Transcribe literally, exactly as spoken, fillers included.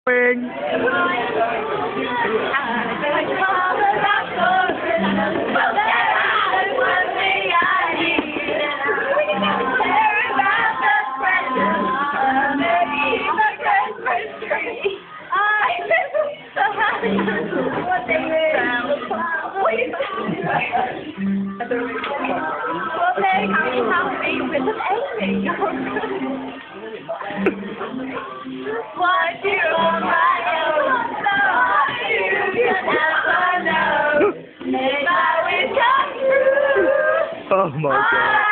Wing. What you on my own, so you never know. Make my wish come true. Oh my God.